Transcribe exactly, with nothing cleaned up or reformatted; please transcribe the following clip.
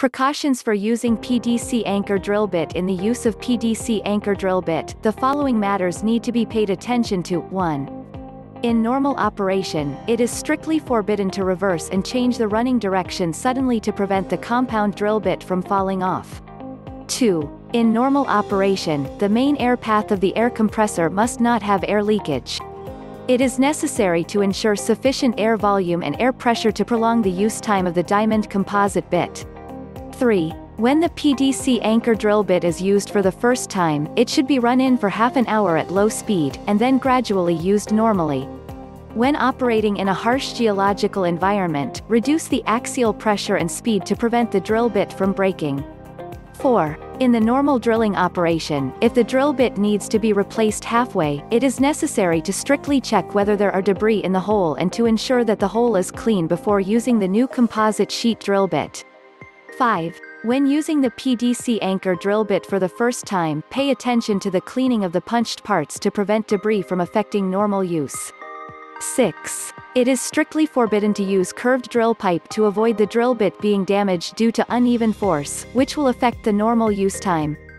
Precautions for using P D C anchor drill bit. In the use of P D C anchor drill bit, the following matters need to be paid attention to. one. In normal operation, it is strictly forbidden to reverse and change the running direction suddenly to prevent the compound drill bit from falling off. two. In normal operation, the main air path of the air compressor must not have air leakage. It is necessary to ensure sufficient air volume and air pressure to prolong the use time of the diamond composite bit. three. When the P D C anchor drill bit is used for the first time, it should be run in for half an hour at low speed, and then gradually used normally. When operating in a harsh geological environment, reduce the axial pressure and speed to prevent the drill bit from breaking. four. In the normal drilling operation, if the drill bit needs to be replaced halfway, it is necessary to strictly check whether there are debris in the hole and to ensure that the hole is clean before using the new composite sheet drill bit. five. When using the P D C anchor drill bit for the first time, pay attention to the cleaning of the punched parts to prevent debris from affecting normal use. six. It is strictly forbidden to use curved drill pipe to avoid the drill bit being damaged due to uneven force, which will affect the normal use time.